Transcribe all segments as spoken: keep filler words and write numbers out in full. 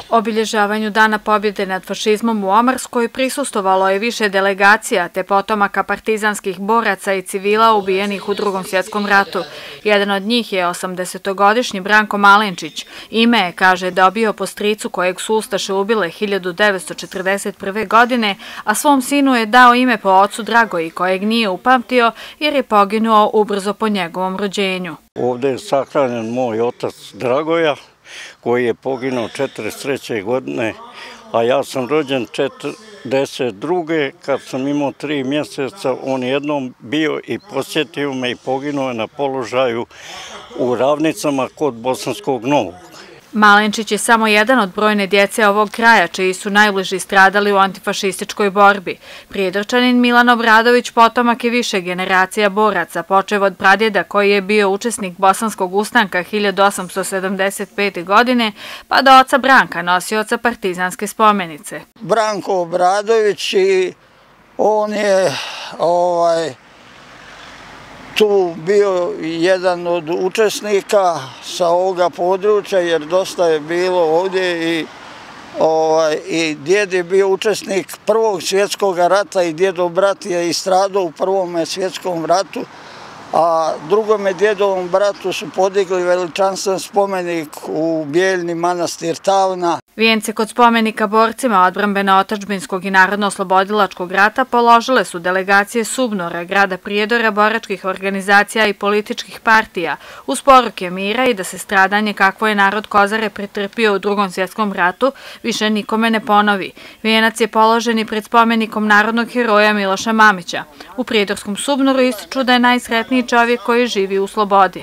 Obilježavanju Dana pobjede nad fašizmom u Omarskoj prisustvovalo je više delegacija te potomaka partizanskih boraca i civila ubijenih u Drugom svjetskom ratu. Jedan od njih je osamdesetogodišnji Branko Malenčić. Ime je, kaže, dobio po stricu kojeg su ustaše ubile hiljadu devetsto četrdeset prve. godine, a svom sinu je dao ime po ocu Dragoji, kojeg nije upamtio jer je poginuo ubrzo po njegovom rođenju. Ovdje je sahranjen moj otac Dragoja, koji je poginuo četrdeset treće. godine, a ja sam rođen četrdeset druge. kad sam imao tri mjeseca, on jednom bio i posjetio me i poginuo je na položaju u Ravnicama kod Bosanskog Novog. Malenčić je samo jedan od brojne djece ovog kraja, čiji su najbliži stradali u antifašističkoj borbi. Prijedorčanin Milan Obradović potomak je više generacija boraca, počev od pradjeda koji je bio učesnik Bosanskog ustanka hiljadu osamsto sedamdeset pete. godine, pa do oca Branka, nosioca partizanske spomenice. Branko Obradović, i on je ovaj... tu bio jedan od učesnika sa ovoga područja, jer dosta je bilo ovdje i, ovaj, i djed je bio učesnik Prvog svjetskog rata i djedov brat je istradao u Prvom svjetskom ratu, a drugome djedovom bratu su podigli veličanstven spomenik u Bijeljni manastir Tavna. Vijence kod spomenika borcima odbrambeno-otadžbinskog i narodno-oslobodilačkog rata položile su delegacije Subnora, grada Prijedora, boračkih organizacija i političkih partija, uz poruke mira i da se stradanje kakvo je narod Kozare pretrpio u Drugom svjetskom ratu više nikome ne ponovi. Vijenac je položen i pred spomenikom narodnog heroja Miloša Mamića. U prijedorskom Subnoru ističu da je najsretniji čovjek koji živi u slobodi.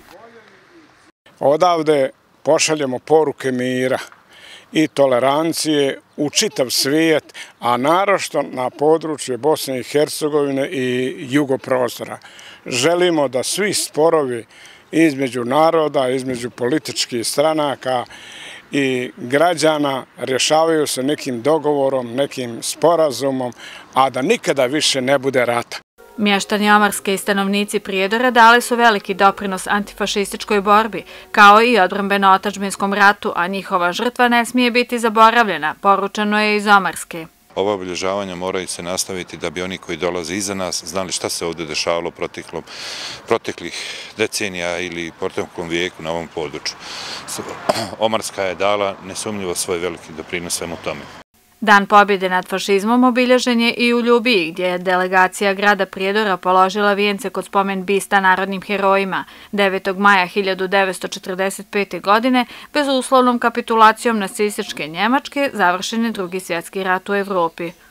Odavde pošaljemo poruke mira i tolerancije u čitav svijet, a naročito na području Bosne i Hercegovine i jugoprostora. Želimo da svi sporovi između naroda, između političkih stranaka i građana rješavaju se nekim dogovorom, nekim sporazumom, a da nikada više ne bude rata. Mještani Omarske i stanovnici Prijedora dali su veliki doprinos antifašističkoj borbi, kao i odbrambeno-otadžbinskom ratu, a njihova žrtva ne smije biti zaboravljena, poručeno je iz Omarske. Ova obilježavanja moraju se nastaviti da bi oni koji dolaze iza nas znali šta se ovdje dešavalo proteklih decenija ili proteklom vijeku na ovom području. Omarska je dala nesumnjivo svoj veliki doprinos svemu tome. Dan pobjede nad fašizmom obilježen je i u Ljubiji, gdje je delegacija grada Prijedora položila vijence kod spomen bista narodnim herojima. devetog maja hiljadu devetsto četrdeset pete. godine, bezuslovnom kapitulacijom nacističke Njemačke, završen je Drugi svjetski rat u Evropi.